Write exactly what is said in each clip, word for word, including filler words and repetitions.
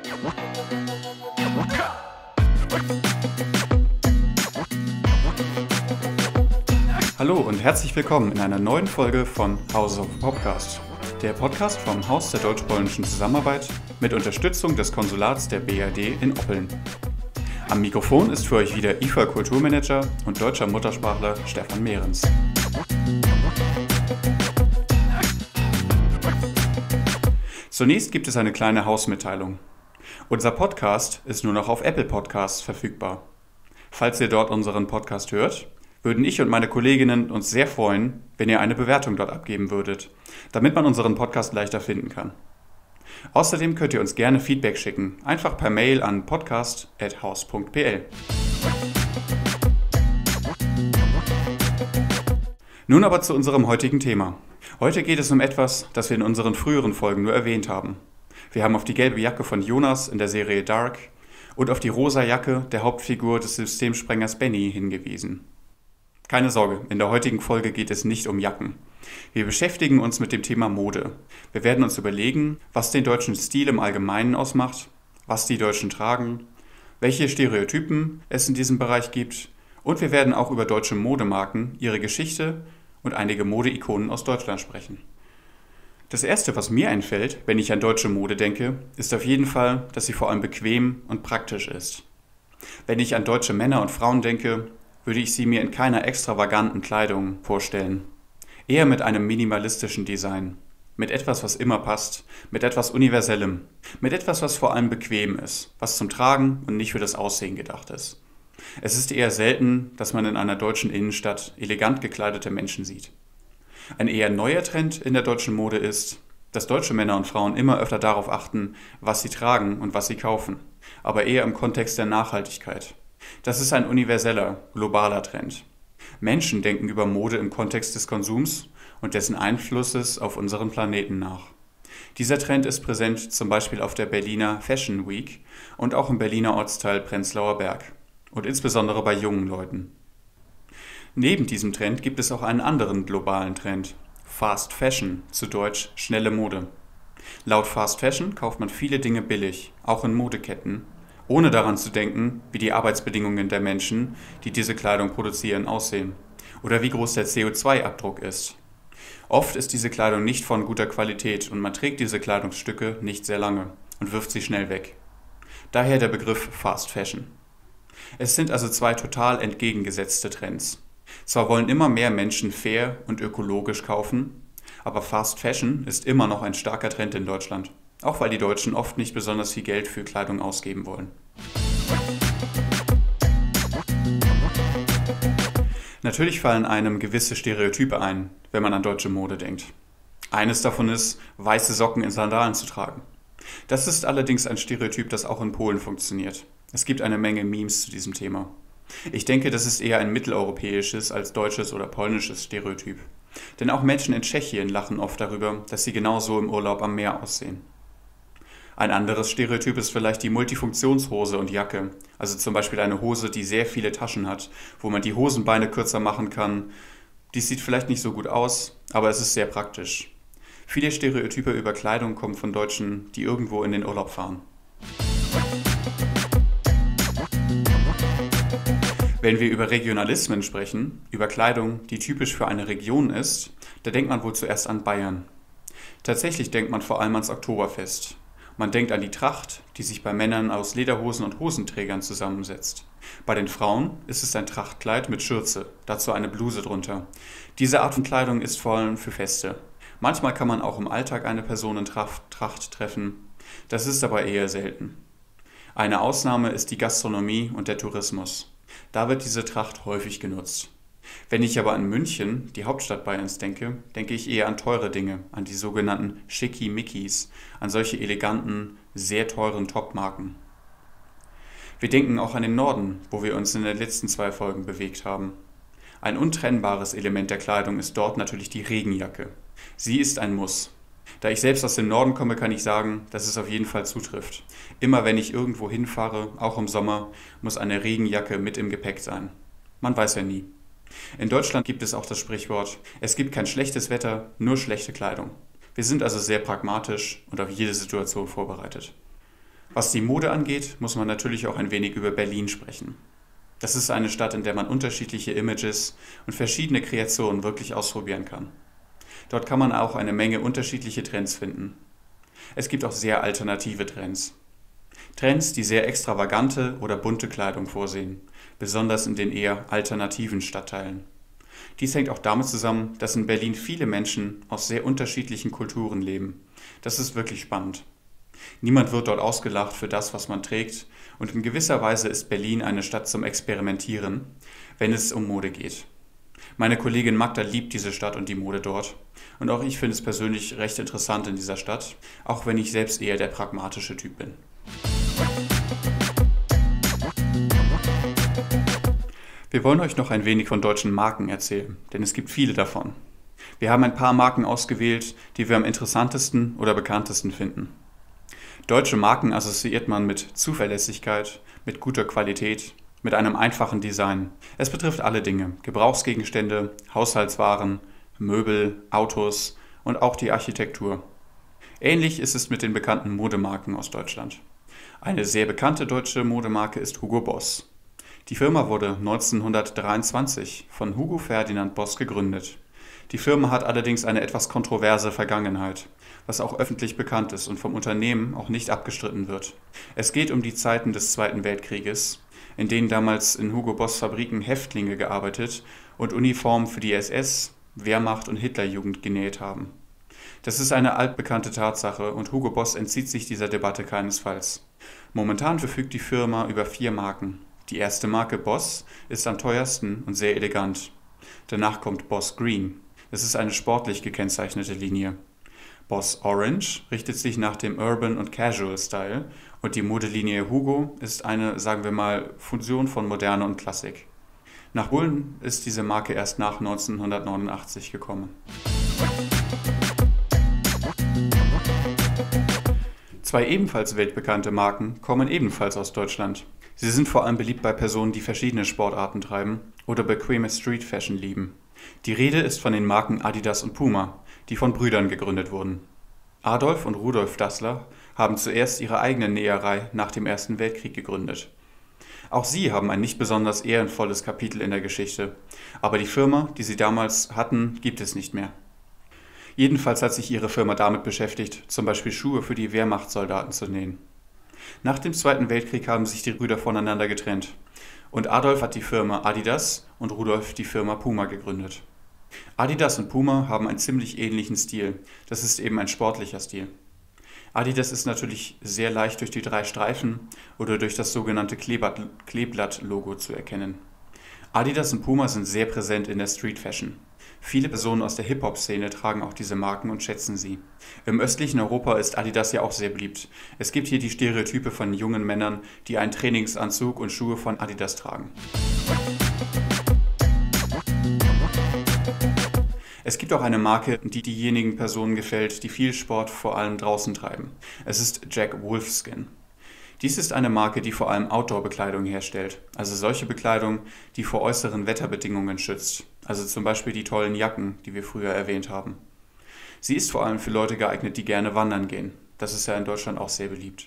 Hallo und herzlich willkommen in einer neuen Folge von House of Podcast, der Podcast vom Haus der deutsch-polnischen Zusammenarbeit mit Unterstützung des Konsulats der B R D in Oppeln. Am Mikrofon ist für euch wieder I F A-Kulturmanager und deutscher Muttersprachler Stefan Mehrens. Zunächst gibt es eine kleine Hausmitteilung. Unser Podcast ist nur noch auf Apple Podcasts verfügbar. Falls ihr dort unseren Podcast hört, würden ich und meine Kolleginnen uns sehr freuen, wenn ihr eine Bewertung dort abgeben würdet, damit man unseren Podcast leichter finden kann. Außerdem könnt ihr uns gerne Feedback schicken, einfach per Mail an podcast at haus punkt p l. Nun aber zu unserem heutigen Thema. Heute geht es um etwas, das wir in unseren früheren Folgen nur erwähnt haben. Wir haben auf die gelbe Jacke von Jonas in der Serie Dark und auf die rosa Jacke der Hauptfigur des Systemsprengers Benny hingewiesen. Keine Sorge, in der heutigen Folge geht es nicht um Jacken. Wir beschäftigen uns mit dem Thema Mode. Wir werden uns überlegen, was den deutschen Stil im Allgemeinen ausmacht, was die Deutschen tragen, welche Stereotypen es in diesem Bereich gibt und wir werden auch über deutsche Modemarken, ihre Geschichte und einige Modeikonen aus Deutschland sprechen. Das Erste, was mir einfällt, wenn ich an deutsche Mode denke, ist auf jeden Fall, dass sie vor allem bequem und praktisch ist. Wenn ich an deutsche Männer und Frauen denke, würde ich sie mir in keiner extravaganten Kleidung vorstellen. Eher mit einem minimalistischen Design. Mit etwas, was immer passt. Mit etwas Universellem. Mit etwas, was vor allem bequem ist. Was zum Tragen und nicht für das Aussehen gedacht ist. Es ist eher selten, dass man in einer deutschen Innenstadt elegant gekleidete Menschen sieht. Ein eher neuer Trend in der deutschen Mode ist, dass deutsche Männer und Frauen immer öfter darauf achten, was sie tragen und was sie kaufen. Aber eher im Kontext der Nachhaltigkeit. Das ist ein universeller, globaler Trend. Menschen denken über Mode im Kontext des Konsums und dessen Einflusses auf unseren Planeten nach. Dieser Trend ist präsent zum Beispiel auf der Berliner Fashion Week und auch im Berliner Ortsteil Prenzlauer Berg und insbesondere bei jungen Leuten. Neben diesem Trend gibt es auch einen anderen globalen Trend, Fast Fashion, zu Deutsch schnelle Mode. Laut Fast Fashion kauft man viele Dinge billig, auch in Modeketten, ohne daran zu denken, wie die Arbeitsbedingungen der Menschen, die diese Kleidung produzieren, aussehen oder wie groß der C O zwei Abdruck ist. Oft ist diese Kleidung nicht von guter Qualität und man trägt diese Kleidungsstücke nicht sehr lange und wirft sie schnell weg. Daher der Begriff Fast Fashion. Es sind also zwei total entgegengesetzte Trends. Zwar wollen immer mehr Menschen fair und ökologisch kaufen, aber Fast Fashion ist immer noch ein starker Trend in Deutschland. Auch weil die Deutschen oft nicht besonders viel Geld für Kleidung ausgeben wollen. Natürlich fallen einem gewisse Stereotype ein, wenn man an deutsche Mode denkt. Eines davon ist, weiße Socken in Sandalen zu tragen. Das ist allerdings ein Stereotyp, das auch in Polen funktioniert. Es gibt eine Menge Memes zu diesem Thema. Ich denke, das ist eher ein mitteleuropäisches als deutsches oder polnisches Stereotyp. Denn auch Menschen in Tschechien lachen oft darüber, dass sie genauso im Urlaub am Meer aussehen. Ein anderes Stereotyp ist vielleicht die Multifunktionshose und Jacke, also zum Beispiel eine Hose, die sehr viele Taschen hat, wo man die Hosenbeine kürzer machen kann. Dies sieht vielleicht nicht so gut aus, aber es ist sehr praktisch. Viele Stereotype über Kleidung kommen von Deutschen, die irgendwo in den Urlaub fahren. Wenn wir über Regionalismen sprechen, über Kleidung, die typisch für eine Region ist, da denkt man wohl zuerst an Bayern. Tatsächlich denkt man vor allem ans Oktoberfest. Man denkt an die Tracht, die sich bei Männern aus Lederhosen und Hosenträgern zusammensetzt. Bei den Frauen ist es ein Trachtkleid mit Schürze, dazu eine Bluse drunter. Diese Art von Kleidung ist vor allem für Feste. Manchmal kann man auch im Alltag eine Person in Tracht, Tracht treffen. Das ist aber eher selten. Eine Ausnahme ist die Gastronomie und der Tourismus. Da wird diese Tracht häufig genutzt. Wenn ich aber an München, die Hauptstadt Bayerns, denke, denke ich eher an teure Dinge, an die sogenannten Schickimickis, an solche eleganten, sehr teuren Top-Marken. Wir denken auch an den Norden, wo wir uns in den letzten zwei Folgen bewegt haben. Ein untrennbares Element der Kleidung ist dort natürlich die Regenjacke. Sie ist ein Muss. Da ich selbst aus dem Norden komme, kann ich sagen, dass es auf jeden Fall zutrifft. Immer wenn ich irgendwo hinfahre, auch im Sommer, muss eine Regenjacke mit im Gepäck sein. Man weiß ja nie. In Deutschland gibt es auch das Sprichwort, es gibt kein schlechtes Wetter, nur schlechte Kleidung. Wir sind also sehr pragmatisch und auf jede Situation vorbereitet. Was die Mode angeht, muss man natürlich auch ein wenig über Berlin sprechen. Das ist eine Stadt, in der man unterschiedliche Images und verschiedene Kreationen wirklich ausprobieren kann. Dort kann man auch eine Menge unterschiedliche Trends finden. Es gibt auch sehr alternative Trends. Trends, die sehr extravagante oder bunte Kleidung vorsehen, besonders in den eher alternativen Stadtteilen. Dies hängt auch damit zusammen, dass in Berlin viele Menschen aus sehr unterschiedlichen Kulturen leben. Das ist wirklich spannend. Niemand wird dort ausgelacht für das, was man trägt, und in gewisser Weise ist Berlin eine Stadt zum Experimentieren, wenn es um Mode geht. Meine Kollegin Magda liebt diese Stadt und die Mode dort, und auch ich finde es persönlich recht interessant in dieser Stadt, auch wenn ich selbst eher der pragmatische Typ bin. Wir wollen euch noch ein wenig von deutschen Marken erzählen, denn es gibt viele davon. Wir haben ein paar Marken ausgewählt, die wir am interessantesten oder bekanntesten finden. Deutsche Marken assoziiert man mit Zuverlässigkeit, mit guter Qualität, mit einem einfachen Design. Es betrifft alle Dinge: Gebrauchsgegenstände, Haushaltswaren, Möbel, Autos und auch die Architektur. Ähnlich ist es mit den bekannten Modemarken aus Deutschland. Eine sehr bekannte deutsche Modemarke ist Hugo Boss. Die Firma wurde neunzehnhundertdreiundzwanzig von Hugo Ferdinand Boss gegründet. Die Firma hat allerdings eine etwas kontroverse Vergangenheit, was auch öffentlich bekannt ist und vom Unternehmen auch nicht abgestritten wird. Es geht um die Zeiten des Zweiten Weltkrieges, in denen damals in Hugo Boss Fabriken Häftlinge gearbeitet und Uniformen für die S S, Wehrmacht und Hitlerjugend genäht haben. Das ist eine altbekannte Tatsache und Hugo Boss entzieht sich dieser Debatte keinesfalls. Momentan verfügt die Firma über vier Marken. Die erste Marke Boss ist am teuersten und sehr elegant. Danach kommt Boss Green. Es ist eine sportlich gekennzeichnete Linie. Boss Orange richtet sich nach dem Urban und Casual Style und die Modelinie Hugo ist eine, sagen wir mal, Fusion von Moderne und Klassik. Nach Bullen ist diese Marke erst nach neunzehnhundertneunundachtzig gekommen. Zwei ebenfalls weltbekannte Marken kommen ebenfalls aus Deutschland. Sie sind vor allem beliebt bei Personen, die verschiedene Sportarten treiben oder bequeme Street Fashion lieben. Die Rede ist von den Marken Adidas und Puma, die von Brüdern gegründet wurden. Adolf und Rudolf Dassler haben zuerst ihre eigene Näherei nach dem Ersten Weltkrieg gegründet. Auch sie haben ein nicht besonders ehrenvolles Kapitel in der Geschichte, aber die Firma, die sie damals hatten, gibt es nicht mehr. Jedenfalls hat sich ihre Firma damit beschäftigt, zum Beispiel Schuhe für die Wehrmachtssoldaten zu nähen. Nach dem Zweiten Weltkrieg haben sich die Brüder voneinander getrennt und Adolf hat die Firma Adidas und Rudolf die Firma Puma gegründet. Adidas und Puma haben einen ziemlich ähnlichen Stil, das ist eben ein sportlicher Stil. Adidas ist natürlich sehr leicht durch die drei Streifen oder durch das sogenannte Kleeblatt-Logo zu erkennen. Adidas und Puma sind sehr präsent in der Street Fashion. Viele Personen aus der Hip-Hop-Szene tragen auch diese Marken und schätzen sie. Im östlichen Europa ist Adidas ja auch sehr beliebt. Es gibt hier die Stereotype von jungen Männern, die einen Trainingsanzug und Schuhe von Adidas tragen. Es gibt auch eine Marke, die diejenigen Personen gefällt, die viel Sport vor allem draußen treiben. Es ist Jack Wolfskin. Dies ist eine Marke, die vor allem Outdoor-Bekleidung herstellt, also solche Bekleidung, die vor äußeren Wetterbedingungen schützt, also zum Beispiel die tollen Jacken, die wir früher erwähnt haben. Sie ist vor allem für Leute geeignet, die gerne wandern gehen. Das ist ja in Deutschland auch sehr beliebt.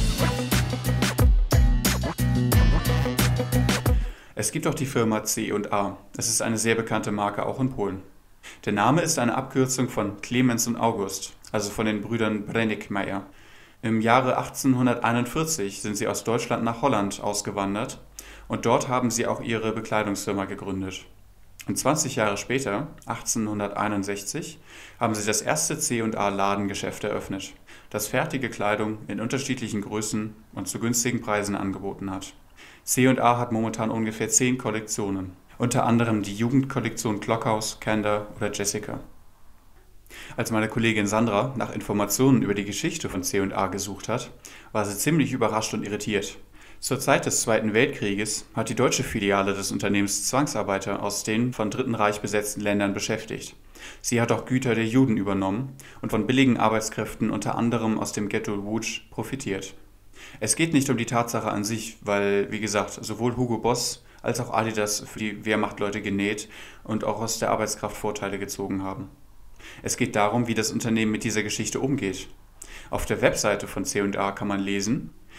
Es gibt auch die Firma C und A. Es ist eine sehr bekannte Marke auch in Polen. Der Name ist eine Abkürzung von Clemens und August, also von den Brüdern Brennigmeier. Im Jahre achtzehnhunderteinundvierzig sind sie aus Deutschland nach Holland ausgewandert und dort haben sie auch ihre Bekleidungsfirma gegründet. Und zwanzig Jahre später, achtzehnhunderteinundsechzig, haben sie das erste C und A Ladengeschäft eröffnet, das fertige Kleidung in unterschiedlichen Größen und zu günstigen Preisen angeboten hat. C und A hat momentan ungefähr zehn Kollektionen, unter anderem die Jugendkollektion Klockhaus, Candor oder Jessica. Als meine Kollegin Sandra nach Informationen über die Geschichte von C und A gesucht hat, war sie ziemlich überrascht und irritiert. Zur Zeit des Zweiten Weltkrieges hat die deutsche Filiale des Unternehmens Zwangsarbeiter aus den vom Dritten Reich besetzten Ländern beschäftigt. Sie hat auch Güter der Juden übernommen und von billigen Arbeitskräften unter anderem aus dem Ghetto Łódź profitiert. Es geht nicht um die Tatsache an sich, weil, wie gesagt, sowohl Hugo Boss als auch Adidas für die Wehrmachtleute genäht und auch aus der Arbeitskraft Vorteile gezogen haben. Es geht darum, wie das Unternehmen mit dieser Geschichte umgeht. Auf der Webseite von C und A kann man lesen: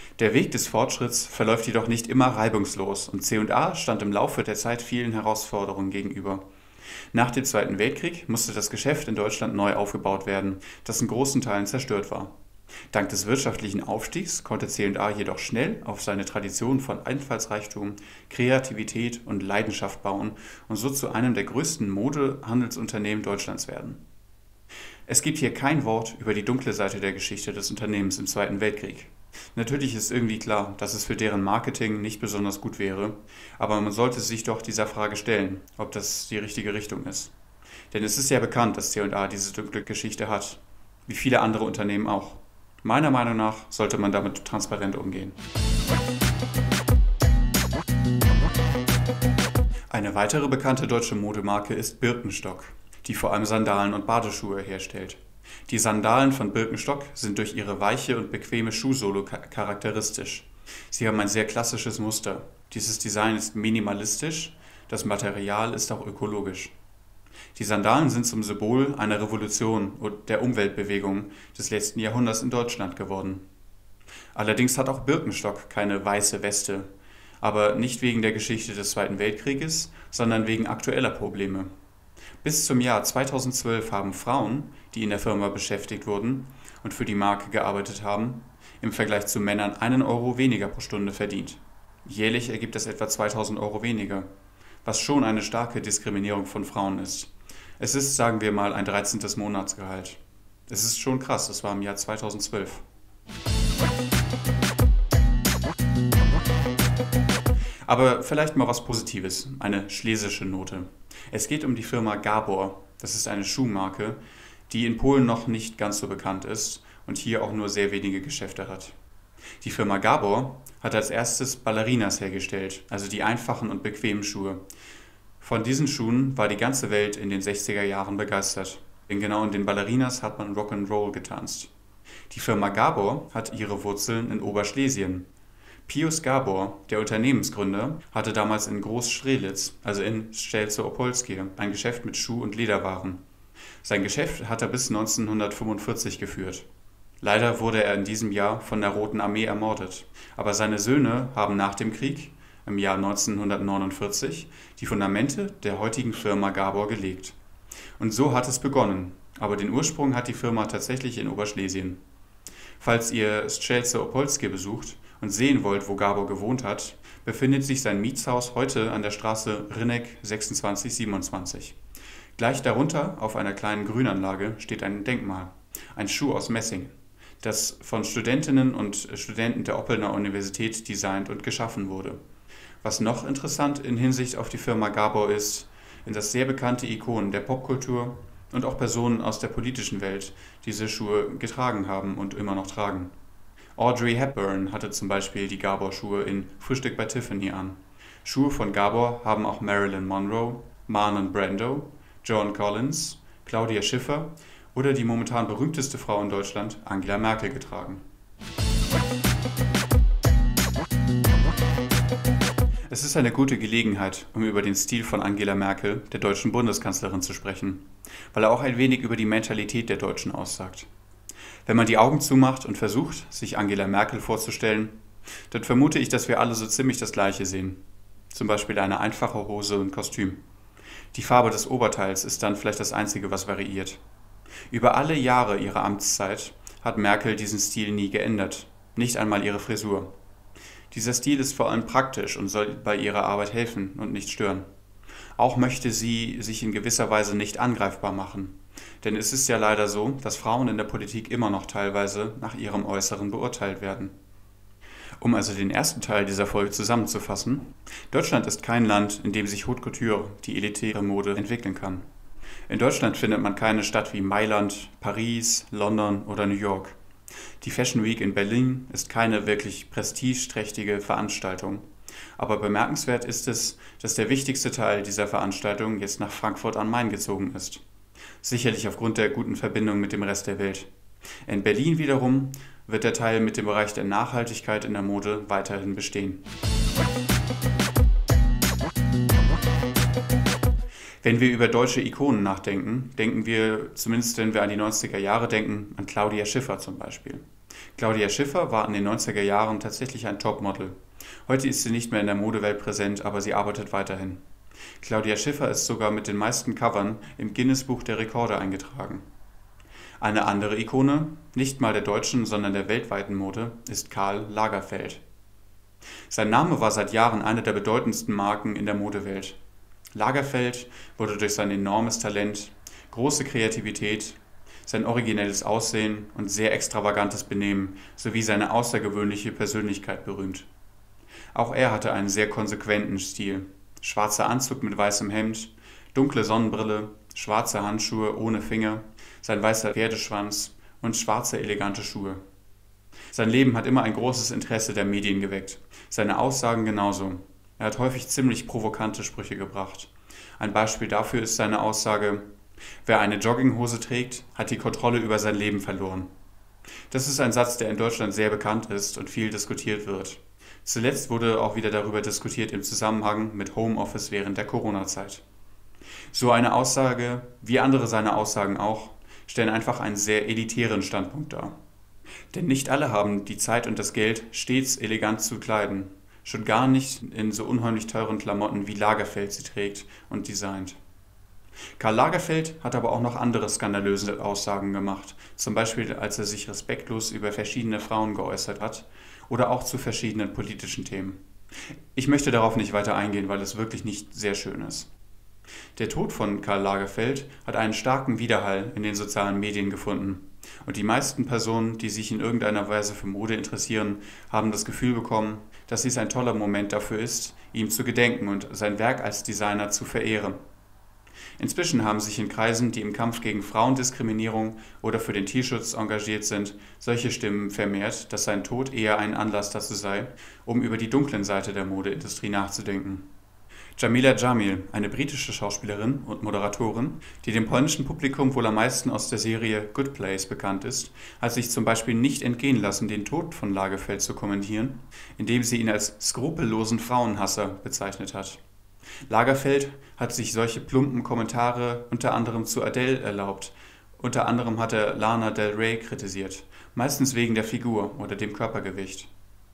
Der Weg des Fortschritts verläuft jedoch nicht immer reibungslos und C und A stand im Laufe der Zeit vielen Herausforderungen gegenüber. Nach dem Zweiten Weltkrieg musste das Geschäft in Deutschland neu aufgebaut werden, das in großen Teilen zerstört war. Dank des wirtschaftlichen Aufstiegs konnte C und A jedoch schnell auf seine Tradition von Einfallsreichtum, Kreativität und Leidenschaft bauen und so zu einem der größten Modehandelsunternehmen Deutschlands werden. Es gibt hier kein Wort über die dunkle Seite der Geschichte des Unternehmens im Zweiten Weltkrieg. Natürlich ist irgendwie klar, dass es für deren Marketing nicht besonders gut wäre, aber man sollte sich doch dieser Frage stellen, ob das die richtige Richtung ist. Denn es ist ja bekannt, dass C und A diese dunkle Geschichte hat, wie viele andere Unternehmen auch. Meiner Meinung nach sollte man damit transparent umgehen. Eine weitere bekannte deutsche Modemarke ist Birkenstock, die vor allem Sandalen und Badeschuhe herstellt. Die Sandalen von Birkenstock sind durch ihre weiche und bequeme Schuhsohle charakteristisch. Sie haben ein sehr klassisches Muster. Dieses Design ist minimalistisch, das Material ist auch ökologisch. Die Sandalen sind zum Symbol einer Revolution und der Umweltbewegung des letzten Jahrhunderts in Deutschland geworden. Allerdings hat auch Birkenstock keine weiße Weste, aber nicht wegen der Geschichte des Zweiten Weltkrieges, sondern wegen aktueller Probleme. Bis zum Jahr zweitausendzwölf haben Frauen, die in der Firma beschäftigt wurden und für die Marke gearbeitet haben, im Vergleich zu Männern einen Euro weniger pro Stunde verdient. Jährlich ergibt das etwa zweitausend Euro weniger, was schon eine starke Diskriminierung von Frauen ist. Es ist, sagen wir mal, ein dreizehntes Monatsgehalt. Es ist schon krass, das war im Jahr zweitausendzwölf. Aber vielleicht mal was Positives, eine schlesische Note. Es geht um die Firma Gabor. Das ist eine Schuhmarke, die in Polen noch nicht ganz so bekannt ist und hier auch nur sehr wenige Geschäfte hat. Die Firma Gabor hat als erstes Ballerinas hergestellt, also die einfachen und bequemen Schuhe. Von diesen Schuhen war die ganze Welt in den sechziger Jahren begeistert, denn genau in den Ballerinas hat man Rock'n'Roll getanzt. Die Firma Gabor hat ihre Wurzeln in Oberschlesien. Pius Gabor, der Unternehmensgründer, hatte damals in Groß-Strelitz, also in Strzelce-Opolskie, ein Geschäft mit Schuh- und Lederwaren. Sein Geschäft hat er bis neunzehnhundertfünfundvierzig geführt. Leider wurde er in diesem Jahr von der Roten Armee ermordet, aber seine Söhne haben nach dem Krieg, im Jahr neunzehnhundertneunundvierzig, die Fundamente der heutigen Firma Gabor gelegt. Und so hat es begonnen, aber den Ursprung hat die Firma tatsächlich in Oberschlesien. Falls ihr Strzelce-Opolskie besucht und sehen wollt, wo Gabor gewohnt hat, befindet sich sein Mietshaus heute an der Straße Rynnek sechsundzwanzig siebenundzwanzig. Gleich darunter, auf einer kleinen Grünanlage, steht ein Denkmal, ein Schuh aus Messing, das von Studentinnen und Studenten der Oppelner Universität designt und geschaffen wurde. Was noch interessant in Hinsicht auf die Firma Gabor ist, dass sehr bekannte Ikonen der Popkultur und auch Personen aus der politischen Welt diese Schuhe getragen haben und immer noch tragen. Audrey Hepburn hatte zum Beispiel die Gabor-Schuhe in Frühstück bei Tiffany an. Schuhe von Gabor haben auch Marilyn Monroe, Marlon Brando, Joan Collins, Claudia Schiffer oder die momentan berühmteste Frau in Deutschland, Angela Merkel, getragen. Es ist eine gute Gelegenheit, um über den Stil von Angela Merkel, der deutschen Bundeskanzlerin, zu sprechen, weil er auch ein wenig über die Mentalität der Deutschen aussagt. Wenn man die Augen zumacht und versucht, sich Angela Merkel vorzustellen, dann vermute ich, dass wir alle so ziemlich das Gleiche sehen. Zum Beispiel eine einfache Hose und Kostüm. Die Farbe des Oberteils ist dann vielleicht das Einzige, was variiert. Über alle Jahre ihrer Amtszeit hat Merkel diesen Stil nie geändert, nicht einmal ihre Frisur. Dieser Stil ist vor allem praktisch und soll bei ihrer Arbeit helfen und nicht stören. Auch möchte sie sich in gewisser Weise nicht angreifbar machen. Denn es ist ja leider so, dass Frauen in der Politik immer noch teilweise nach ihrem Äußeren beurteilt werden. Um also den ersten Teil dieser Folge zusammenzufassen: Deutschland ist kein Land, in dem sich Haute Couture, die elitäre Mode, entwickeln kann. In Deutschland findet man keine Stadt wie Mailand, Paris, London oder New York. Die Fashion Week in Berlin ist keine wirklich prestigeträchtige Veranstaltung. Aber bemerkenswert ist es, dass der wichtigste Teil dieser Veranstaltung jetzt nach Frankfurt am Main gezogen ist. Sicherlich aufgrund der guten Verbindung mit dem Rest der Welt. In Berlin wiederum wird der Teil mit dem Bereich der Nachhaltigkeit in der Mode weiterhin bestehen. Wenn wir über deutsche Ikonen nachdenken, denken wir, zumindest wenn wir an die neunziger Jahre denken, an Claudia Schiffer zum Beispiel. Claudia Schiffer war in den neunziger Jahren tatsächlich ein Topmodel. Heute ist sie nicht mehr in der Modewelt präsent, aber sie arbeitet weiterhin. Claudia Schiffer ist sogar mit den meisten Covern im Guinness-Buch der Rekorde eingetragen. Eine andere Ikone, nicht mal der deutschen, sondern der weltweiten Mode, ist Karl Lagerfeld. Sein Name war seit Jahren eine der bedeutendsten Marken in der Modewelt. Lagerfeld wurde durch sein enormes Talent, große Kreativität, sein originelles Aussehen und sehr extravagantes Benehmen sowie seine außergewöhnliche Persönlichkeit berühmt. Auch er hatte einen sehr konsequenten Stil. Schwarzer Anzug mit weißem Hemd, dunkle Sonnenbrille, schwarze Handschuhe ohne Finger, sein weißer Pferdeschwanz und schwarze elegante Schuhe. Sein Leben hat immer ein großes Interesse der Medien geweckt, seine Aussagen genauso. Er hat häufig ziemlich provokante Sprüche gebracht. Ein Beispiel dafür ist seine Aussage: Wer eine Jogginghose trägt, hat die Kontrolle über sein Leben verloren. Das ist ein Satz, der in Deutschland sehr bekannt ist und viel diskutiert wird. Zuletzt wurde auch wieder darüber diskutiert im Zusammenhang mit Homeoffice während der Corona-Zeit. So eine Aussage, wie andere seine Aussagen auch, stellen einfach einen sehr elitären Standpunkt dar. Denn nicht alle haben die Zeit und das Geld, stets elegant zu kleiden, schon gar nicht in so unheimlich teuren Klamotten wie Lagerfeld sie trägt und designt. Karl Lagerfeld hat aber auch noch andere skandalöse Aussagen gemacht, zum Beispiel als er sich respektlos über verschiedene Frauen geäußert hat oder auch zu verschiedenen politischen Themen. Ich möchte darauf nicht weiter eingehen, weil es wirklich nicht sehr schön ist. Der Tod von Karl Lagerfeld hat einen starken Widerhall in den sozialen Medien gefunden. Und die meisten Personen, die sich in irgendeiner Weise für Mode interessieren, haben das Gefühl bekommen, dass dies ein toller Moment dafür ist, ihm zu gedenken und sein Werk als Designer zu verehren. Inzwischen haben sich in Kreisen, die im Kampf gegen Frauendiskriminierung oder für den Tierschutz engagiert sind, solche Stimmen vermehrt, dass sein Tod eher ein Anlass dazu sei, um über die dunklen Seite der Modeindustrie nachzudenken. Jameela Jamil, eine britische Schauspielerin und Moderatorin, die dem polnischen Publikum wohl am meisten aus der Serie Good Place bekannt ist, hat sich zum Beispiel nicht entgehen lassen, den Tod von Lagerfeld zu kommentieren, indem sie ihn als skrupellosen Frauenhasser bezeichnet hat. Lagerfeld hat sich solche plumpen Kommentare unter anderem zu Adele erlaubt. Unter anderem hat er Lana Del Rey kritisiert, meistens wegen der Figur oder dem Körpergewicht.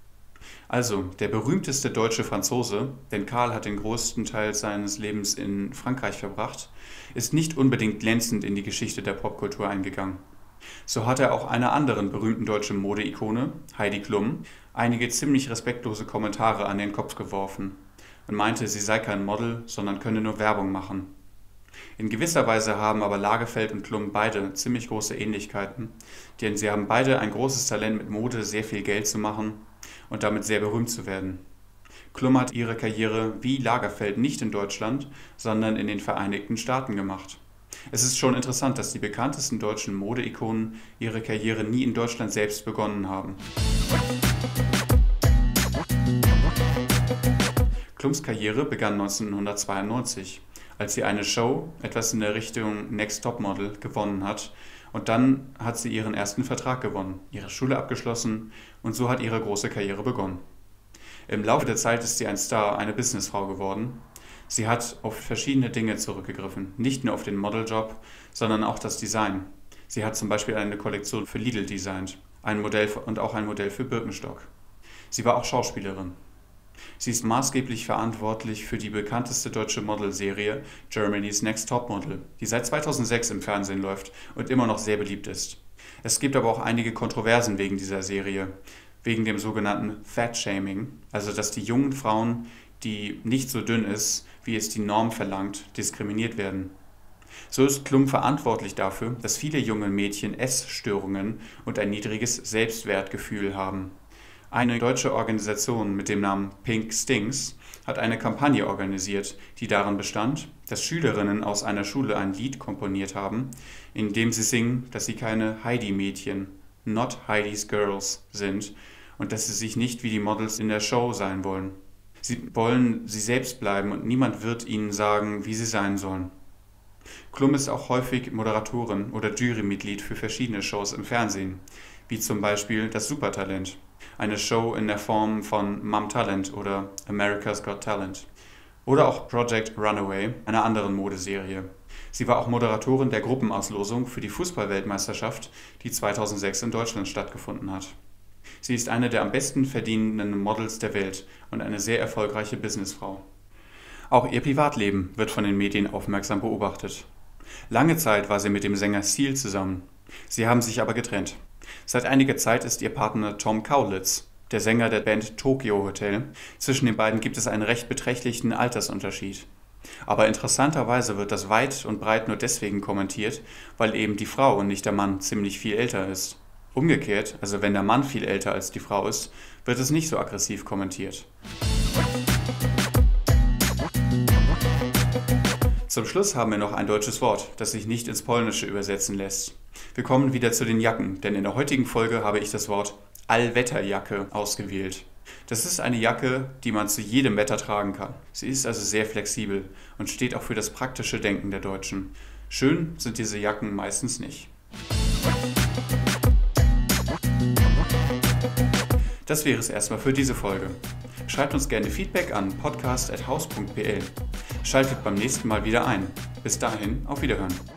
Also, der berühmteste deutsche Franzose, denn Karl hat den größten Teil seines Lebens in Frankreich verbracht, ist nicht unbedingt glänzend in die Geschichte der Popkultur eingegangen. So hat er auch einer anderen berühmten deutschen Modeikone, Heidi Klum, einige ziemlich respektlose Kommentare an den Kopf geworfen und meinte, sie sei kein Model, sondern könne nur Werbung machen. In gewisser Weise haben aber Lagerfeld und Klum beide ziemlich große Ähnlichkeiten, denn sie haben beide ein großes Talent, mit Mode sehr viel Geld zu machen und damit sehr berühmt zu werden. Klum hat ihre Karriere wie Lagerfeld nicht in Deutschland, sondern in den Vereinigten Staaten gemacht. Es ist schon interessant, dass die bekanntesten deutschen Modeikonen ihre Karriere nie in Deutschland selbst begonnen haben. Klums Karriere begann neunzehnhundertzweiundneunzig, als sie eine Show, etwas in der Richtung Next Top Model, gewonnen hat, und dann hat sie ihren ersten Vertrag gewonnen, ihre Schule abgeschlossen und so hat ihre große Karriere begonnen. Im Laufe der Zeit ist sie ein Star, eine Businessfrau geworden. Sie hat auf verschiedene Dinge zurückgegriffen, nicht nur auf den Modeljob, sondern auch das Design. Sie hat zum Beispiel eine Kollektion für Lidl designt, ein Modell und auch ein Modell für Birkenstock. Sie war auch Schauspielerin. Sie ist maßgeblich verantwortlich für die bekannteste deutsche Modelserie Germany's Next Top Model, die seit zweitausendsechs im Fernsehen läuft und immer noch sehr beliebt ist. Es gibt aber auch einige Kontroversen wegen dieser Serie, wegen dem sogenannten Fat-Shaming, also dass die jungen Frauen, die nicht so dünn ist, wie es die Norm verlangt, diskriminiert werden. So ist Klum verantwortlich dafür, dass viele junge Mädchen Essstörungen und ein niedriges Selbstwertgefühl haben. Eine deutsche Organisation mit dem Namen Pink Stings hat eine Kampagne organisiert, die darin bestand, dass Schülerinnen aus einer Schule ein Lied komponiert haben, in dem sie singen, dass sie keine Heidi-Mädchen, not Heidi's Girls, sind und dass sie sich nicht wie die Models in der Show sein wollen. Sie wollen sie selbst bleiben und niemand wird ihnen sagen, wie sie sein sollen. Klum ist auch häufig Moderatorin oder Jurymitglied für verschiedene Shows im Fernsehen, wie zum Beispiel das Supertalent, eine Show in der Form von Mom Talent oder America's Got Talent. Oder auch Project Runaway, einer anderen Modeserie. Sie war auch Moderatorin der Gruppenauslosung für die Fußball-Weltmeisterschaft, die zweitausendsechs in Deutschland stattgefunden hat. Sie ist eine der am besten verdienenden Models der Welt und eine sehr erfolgreiche Businessfrau. Auch ihr Privatleben wird von den Medien aufmerksam beobachtet. Lange Zeit war sie mit dem Sänger Seal zusammen. Sie haben sich aber getrennt. Seit einiger Zeit ist ihr Partner Tom Kaulitz, der Sänger der Band Tokio Hotel. Zwischen den beiden gibt es einen recht beträchtlichen Altersunterschied. Aber interessanterweise wird das weit und breit nur deswegen kommentiert, weil eben die Frau und nicht der Mann ziemlich viel älter ist. Umgekehrt, also wenn der Mann viel älter als die Frau ist, wird es nicht so aggressiv kommentiert. Zum Schluss haben wir noch ein deutsches Wort, das sich nicht ins Polnische übersetzen lässt. Wir kommen wieder zu den Jacken, denn in der heutigen Folge habe ich das Wort Allwetterjacke ausgewählt. Das ist eine Jacke, die man zu jedem Wetter tragen kann. Sie ist also sehr flexibel und steht auch für das praktische Denken der Deutschen. Schön sind diese Jacken meistens nicht. Das wäre es erstmal für diese Folge. Schreibt uns gerne Feedback an podcast at haus punkt p l. Schaltet beim nächsten Mal wieder ein. Bis dahin, auf Wiederhören.